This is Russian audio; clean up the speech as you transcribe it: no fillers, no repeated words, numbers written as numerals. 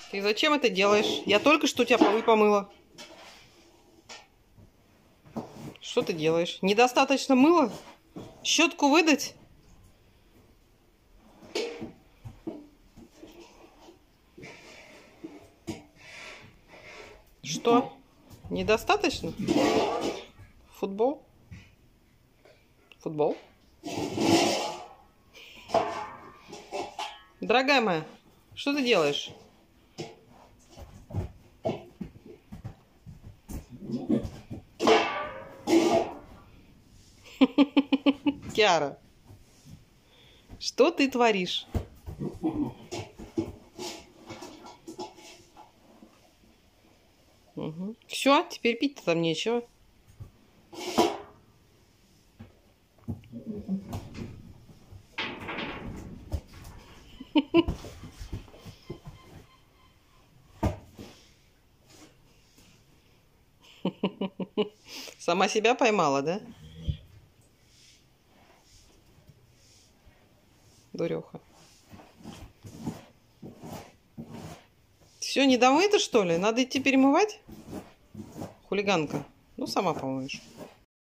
Ты зачем это делаешь? Я только что у тебя полы помыла. Что ты делаешь? Недостаточно мыла? Щетку выдать? Что? Недостаточно? Футбол? Футбол? Дорогая моя, что ты делаешь? Киара, что ты творишь? Угу. Все, теперь пить-то там нечего. Сама себя поймала, да? Дуреха. Все, не домыто, что ли? Надо идти перемывать? Хулиганка. Ну, сама помоешь.